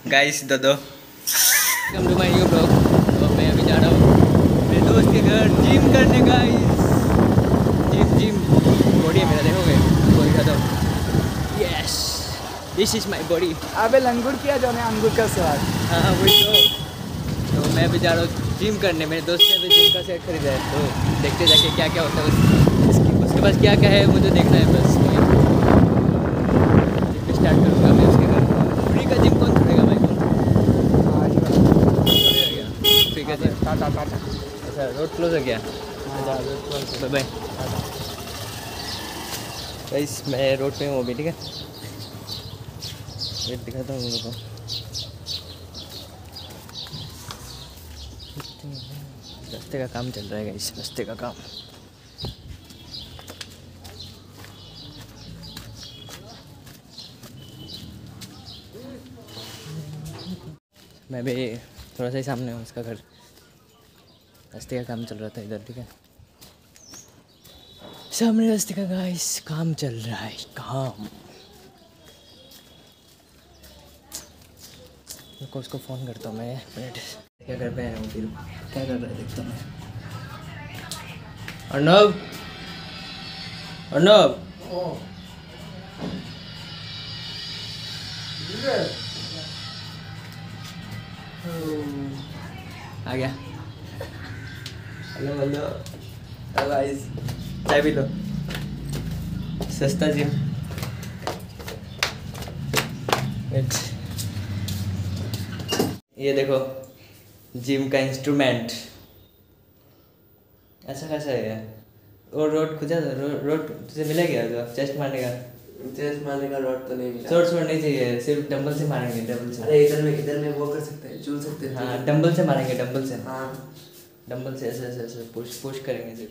Guys दो welcome to my new blog. तो मैं अभी जा रहा हूँ मेरे दोस्त के घर जिम करने। गाइस जिम बॉडी है मेरा, देखोगे बॉडी का। तो yes this is my body. अबे लंगूर किया जो ने अंगूर का स्वाद। हाँ वही तो मैं अभी जा रहा हूँ जिम करने। मेरे दोस्त ने अभी जिम का सेट खरीदा है, तो देखते जाके क्या क्या होता है उसके पास क्या क्या है मुझे देखना है बस। जिम स्टार्ट करूँगा मैं उसके घर। फ्री का जिम कौन छोड़ेगा भाई? फ्री का जिम टाटा। अच्छा रोड क्लोज हो गया। बाय बाय गाइस, मैं रोड पे हूँ अभी, ठीक है। वेट दिखाता हूँ उनको। रास्ते का काम चल रहा है गाइस, रास्ते का काम। मैं भी थोड़ा सा ही सामने हूँ उसका घर। रास्ते का काम चल रहा था इधर, ठीक है। सामने रास्ते का गाइस काम चल रहा है, काम। रुको उसको फ़ोन करता हूँ मैं, मिनट। क्या कर पे आया हूँ फिर, क्या कर रहा है देखता हूँ मैं। अर्नब अर्नब आ गया। हेलो हेलो गाइस, चाय पी लो। सस्ता जिम। ये देखो जिम का इंस्ट्रूमेंट ऐसा कैसा है यार। और रोड खुजा था, रोड तुझे मिला क्या जो चेस्ट मारने का? चेस्ट मारने का रॉड तो नहीं मिला। शॉर्ट्स नहीं चाहिए, सिर्फ डंबल से मारेंगे, डंबल से। अरे इधर में वो कर सकते हैं, झूल सकते हैं। हाँ डंबल से मारेंगे, डंबल से। हाँ डंबल से ऐसे ऐसे ऐसे पुश करेंगे सिर्फ।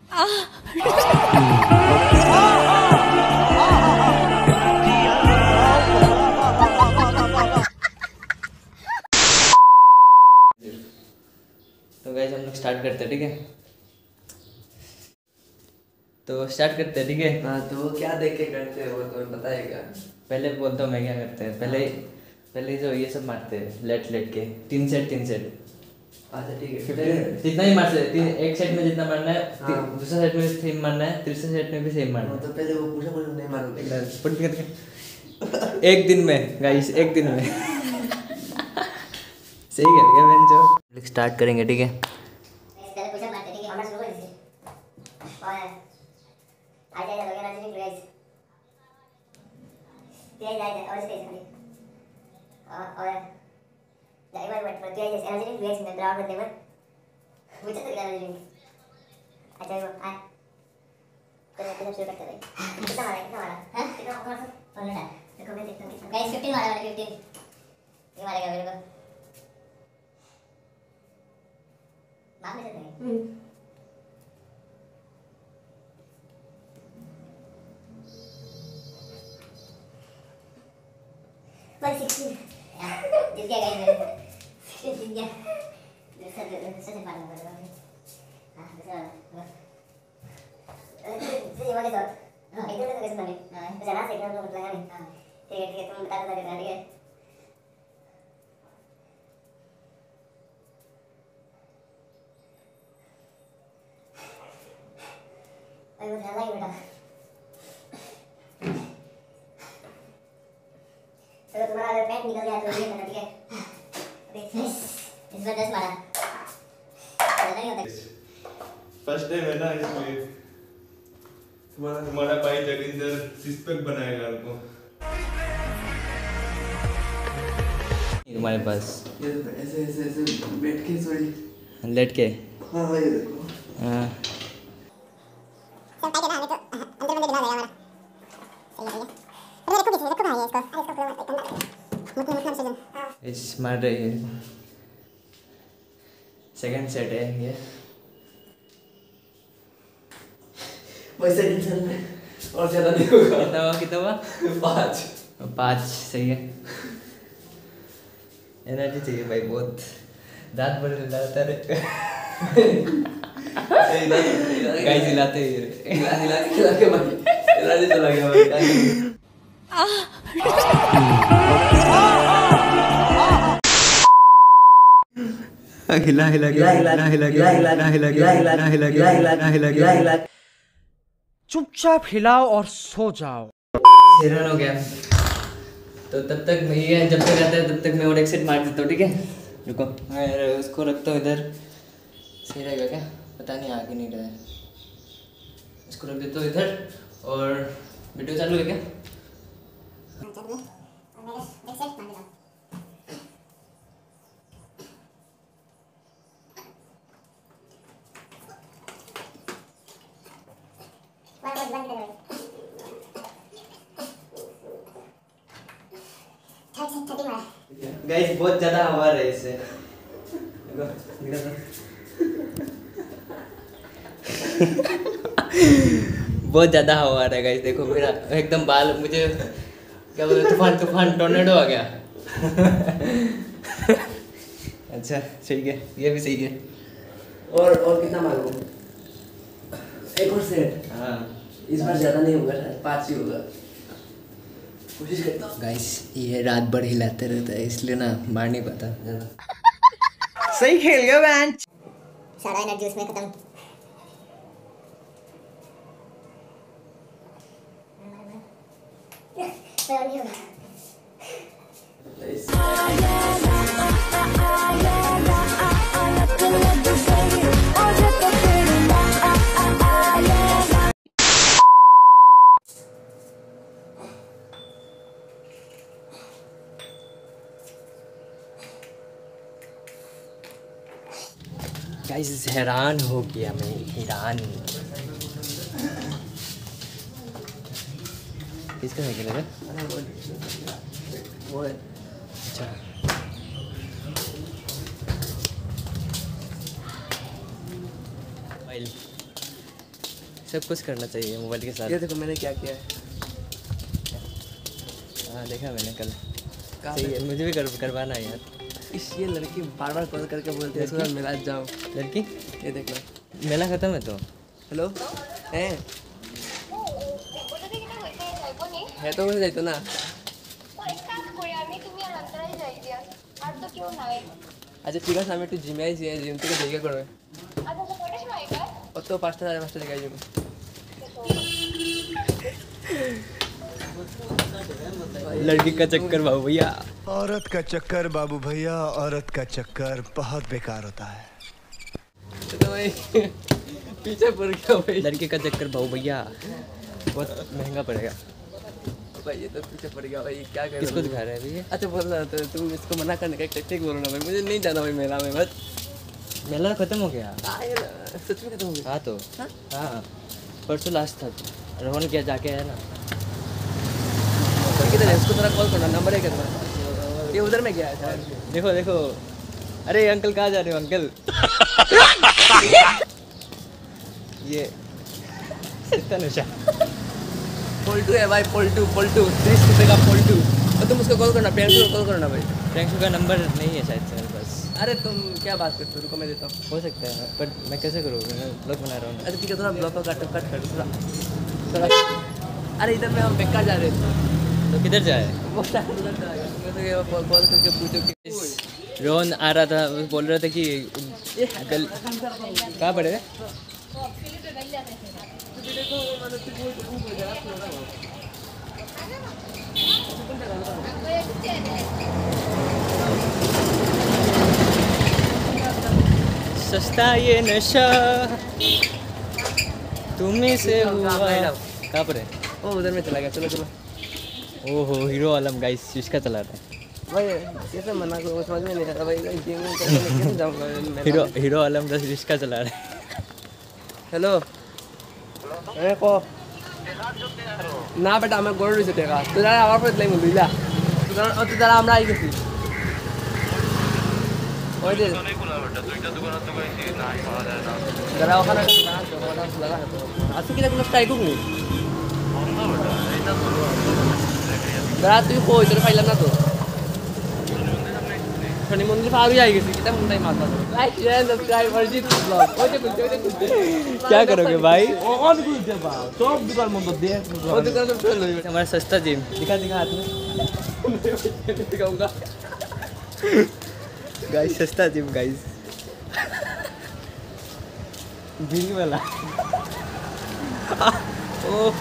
तो गाइस हम लोग स्टार्ट करते हैं, ठीक है। तो स्टार्ट करते हैं, ठीक है। हाँ तो वो क्या देख के करते हैं वो तुम्हें बताएगा। पहले बोलता हूँ मैं क्या करते हैं। पहले जो ये सब मारते हैं लेट के 3 सेट। अच्छा ठीक है, 15 जितना ही मार सकते। एक सेट में जितना मारना है, दूसरा सेट में भी सेम मारना है, तीसरे सेट में भी सेम मारना है। तो पहले वो पूछा नहीं मारोगे एक दिन में गाइस, एक दिन में। सही कर गया मैं जो। स्टार्ट करेंगे, ठीक है। तो तुम्हारा अगर पैंट निकल जाए तो ये करना, ठीक है। इस बार 10 मारा नहीं होता। फर्स्ट टाइम है ना, इसलिए तुम्हारा भाई जगिंदर सिस्पेक्ट बनाएगा हमको। तुम्हारे पास ये ऐसे बैठ के सॉरी लेट के। हाँ ये देखो। हाँ सब टाइट है ना, तो अंदर दिला देगा हमारा। सही है। रखो भाई इसको। अरे इसको पूरा मतलब से इस मार रही है। सेकंड सेट है ये। वैसे टेंशन में और ज्यादा नहीं होगा। कितना हुआ 5 सही है। एनर्जी चाहिए भाई बहुत। दांत बड़े लगाता है। गाइस हिलाते हिला के भाई एनर्जी चला गया भाई। हिला हिला हिला चुपचाप हिलाओ और सो जाओ। हैरान हो गया। तो तब तक मैं ये जब तक आता है तब तक मैं और एक सेट मार देता हूँ, ठीक है? रुको मैं उसको रखता हूँ इधर। सही रहेगा क्या? पता नहीं आगे नहीं रहा है। इसको रख देता हूँ इधर और वीडियो चालू है क्या? गाइस बहुत ज़्यादा हवा आ रही है इससे। बहुत ज़्यादा हवा आ रहा है गाइस, देखो मेरा एकदम बाल, मुझे क्या बोलते, तूफान टोर्नेडो आ गया। अच्छा सही है, ये भी सही है। और कितना मांगू? एक और सेट। हाँ इस बार ज़्यादा नहीं होगा, शायद 5 ही होगा। कोशिश करता हूँ। गाइस ये रात भर हिलाते रहता है इसलिए ना मार नहीं पाता ज़्यादा। सही खेल गया बेंच। सारा एनर्जी उसमें खत्म। गाइस हैरान हो गया मैं, हैरान। किसका साइकिल है? वो है। अच्छा मोबाइल, सब कुछ करना चाहिए मोबाइल के साथ। ये देखो मैंने क्या किया है। हाँ देखा मैंने कल। कहाँ सही है, मुझे भी करवाना है यार। ये लड़की बार बार कॉल करके बोलती है इसको मेला जाओ। लड़की ये देखना। मेला खत्म है तो। हेलो है तो वैसे जाइतो ना। अच्छा ঠিক আছে আমি একটু জিমে আইছি, জিম থেকে দেখে করবে। তো 5টা 5:30 থেকে যাই लड़की का चक्कर बाबू भैया। औरत का चक्कर बाबू भैया, औरत का चक्कर बहुत बेकार होता है। तो भाई पीछे पड़ गया भाई। लड़के का चक्कर बाबू भैया बहुत महंगा पड़ेगा भाई। ये तो पीछे पड़ गया भाई, क्या करें? किसको दिखा रहा है भैया? अच्छा बोल रहा था तुम इसको मना करने का एक टेक्निक बोलो ना भाई। मुझे नहीं जाना भाई मेला में, बस मेला खत्म हो गया। सच में खत्म हो गया। हाँ तो हाँ परसों लास्ट था, रोहन क्या जाके है ना। किधर है? इसको थोड़ा कॉल करना, नंबर है क्या? ये उधर में गया है शायद। देखो देखो, अरे अंकल कहाँ जा रहे हो अंकल? ये इतना नशा। पोल्टू है भाई, पोल्टू 30 रुपये का पोल्टू। और तुम उसको कॉल करना, प्रियंशु को कॉल करना भाई। प्रियंशु का नंबर नहीं है शायद से मेरे पास। अरे तुम क्या बात करते हो? रुको मैं देता हूँ। हो सकता है पर मैं कैसे करूँ, मैं ब्लॉग बना रहा हूँ। अच्छा ठीक है, थोड़ा ब्लॉक कट कर थोड़ा। अरे इधर में हम बेकार जा रहे थे तो किधर जाए? वो शायद उधर चला गया। मैं तो कॉल करके पूछो कि रोहन आ रहा था, वो बोल रहा था कि अंकल कहाँ पड़े थे? सस्ता ये नशा तुम्हें से हुआ। कहाँ पर है? वो उधर में चला गया। चलो चलो। ओहो हीरो आलम गाइस इसका चला रहा है। भाई कैसे मना करूँ, समझ में नहीं आता भाई। जिम में कैसे जाऊँगा? हीरो आलम बस रिश्का चला रहा है। हेलो अरे को ना बेटा मैं गोड़ से देखा तो जरा आवाज पर नहीं मिला तो जरा আমরা আই গেছি ওই যে जरा ওখানে লাগা আছে কি কোনো স্ট্রাইক নেই जरा তুই কই তোর পাইলাম না তো শনি মন্দির পাবি আই গেছি কিটা মুন্ডাই মাথা like share subscribe Arijit blog ওই যে क्या करोगे भाई? और कुछ दे बा सब दुकान में तो दे वो दुकान तो चल लो हमारा सस्ता जिम दिखा हाथ में दिखाऊंगा गाइस, सस्ता जिम गाइस। बिल वाला ओ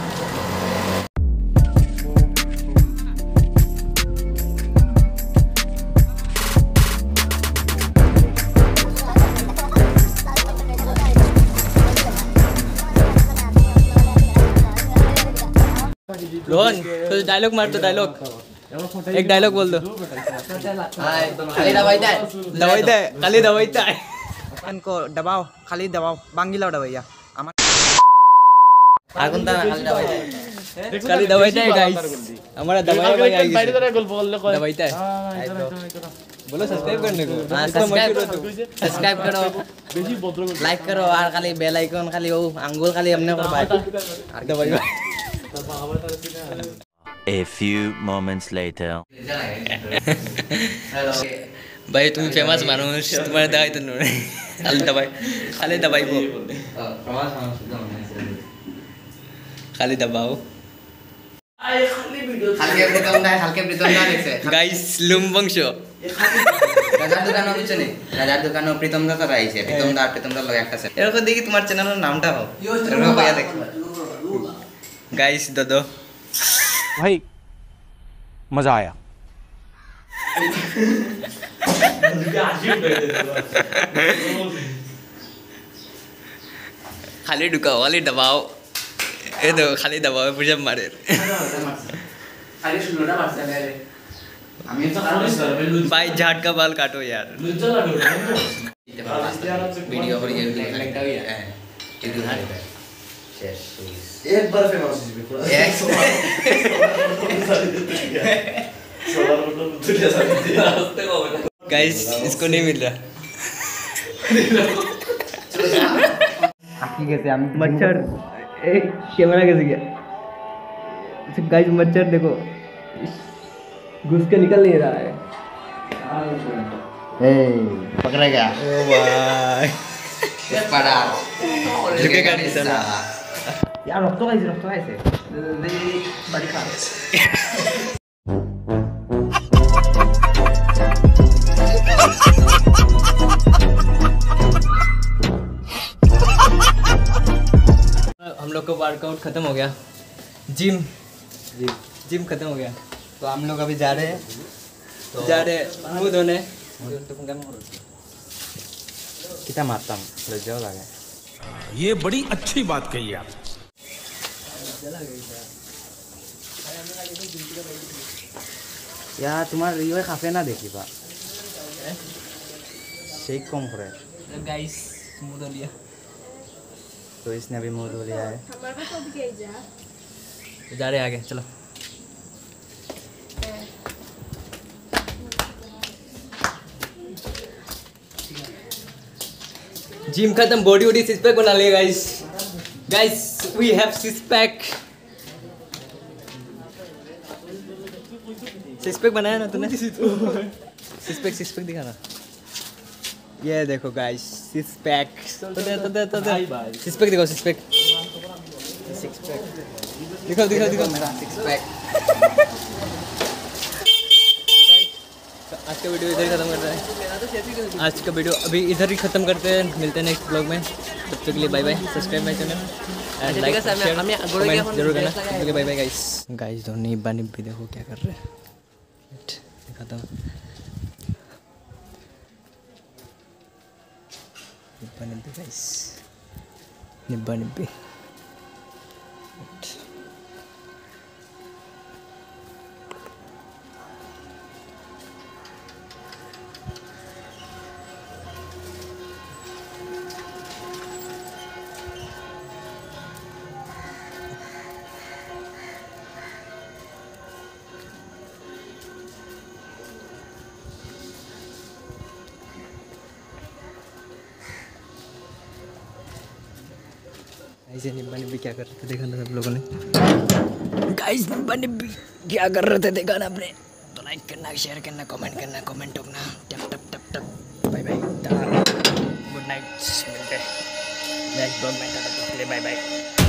रोहन तो डायलॉग मार दो डायलॉग एक डायलॉग बोल दो खाली दवाई दे खाली दवाईता है इनको दबाओ खाली दबाओ बांगिलाओ दबाइया आगुन दा खाली दवाईता है गाइस हमारा दवाई दवाईता है बोलो सब्सक्राइब करने को सब्सक्राइब करो लाइक करो और खाली बेल आइकन खाली वो आंगुल खाली हमने कर भाई और दवाई A few moments later. भाई तुम फेमस मानुस तुम्हारे दवाई तो नहीं खाली दवाई वो खाली दबाओ हल्के प्रीतम दा देखছে गाइस लुम्बंग शो রাজার দোকানও কিছু নেই রাজার দোকানও প্রীতম দা তারা আইছে প্রীতম দা লগে একটা আছে এরকম দেখি তোমার চ্যানেলের নামটা হোক এরকম কইয়া দেখো गाइस दो भाई मजा आया खाली ढुकाओ खाली दबाओ ये तो खाली दबाओ पूजा मारे খালি শুনোটা পারছে না রে আমি তো কারণ भाई झाट का बाल काटो यार वीडियो पर ये लगता है यूट्यूब पे एक बार फेमस हो पूरा गाइस इसको नहीं मिल रहा मच्छर कैमरा कैसे गया गाइस मच्छर देखो घुस के निकल नहीं रहा है पकड़ेगा ओ भाई पड़ा झुकेगा नहीं साला यार रक्त खाइছে बड़ी खा हम लोग का वर्कआउट खत्म हो गया जिम खत्म हो गया तो हम लोग अभी जा रहे हैं मुंह धोने कितना मारता हूँ लज्जा लगा ये बड़ी अच्छी बात कही आप यार तुम्हारा ये काफे ना देखी बा शेक कम करे गाइस मुंह धो लिया तो इसने अभी मुंह धो लिया है जा रहे आगे चलो जिम खत्म बॉडी वॉडी सिक्स पैक बना लिया guys we have six pack बनाया ना तूने सिक्स पैक दिखाना ये देखो guys six pack six pack दिखाओ सिक्स पैक दिखाओ मेरा सिक्स पैक आज का वीडियो इधर ही खत्म कर रहा है आज का वीडियो अभी इधर ही खत्म करते हैं मिलते हैं नेक्स्ट ब्लॉग में तब तक के लिए bye bye subscribe my channel and like जरूर करना तब तक के लिए बाय बाय गाइस दोनों निब्बा निब्बी देखो क्या कर रहे हैं दिखाता हूँ निब्बा निब्बी गाइस निब्बा निब्बी ऐसे निब्बा निब्बी क्या कर रहे थे देखा ना सब लोगों ने गाइस निब्बा निब्बी क्या कर रहे थे देखा ना आपने तो लाइक करना शेयर करना कमेंट ठोकना टप टप टप टप बाय बाय गुड नाइट मिलते हैं नेक्स्ट ब्लॉग में बाय बाय